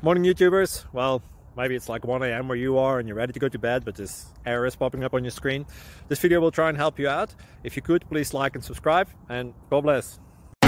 Morning YouTubers. Well, maybe it's like 1 a.m. where you are and you're ready to go to bed, but this error is popping up on your screen. This video will try and help you out. If you could, please like and subscribe, and God bless.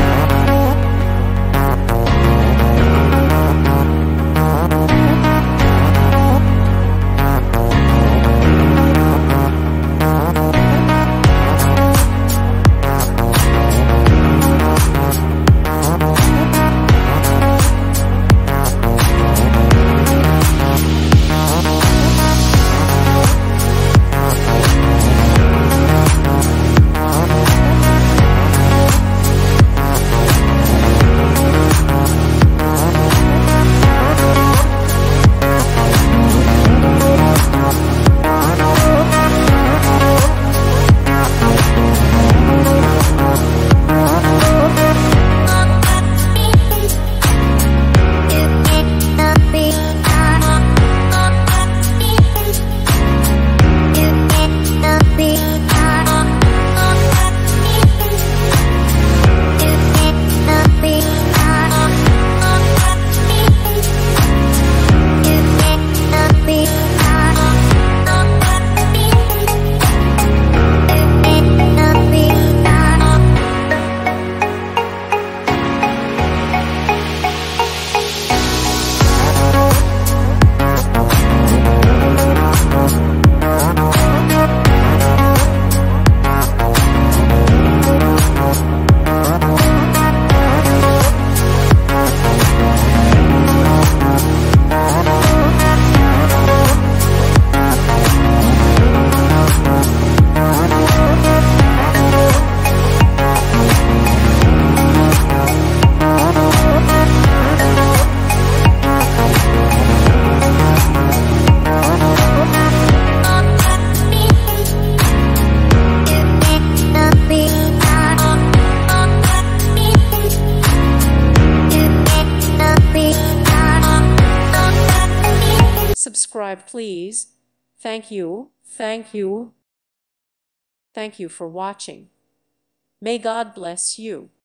Subscribe, please. Thank you. Thank you. Thank you for watching. May God bless you.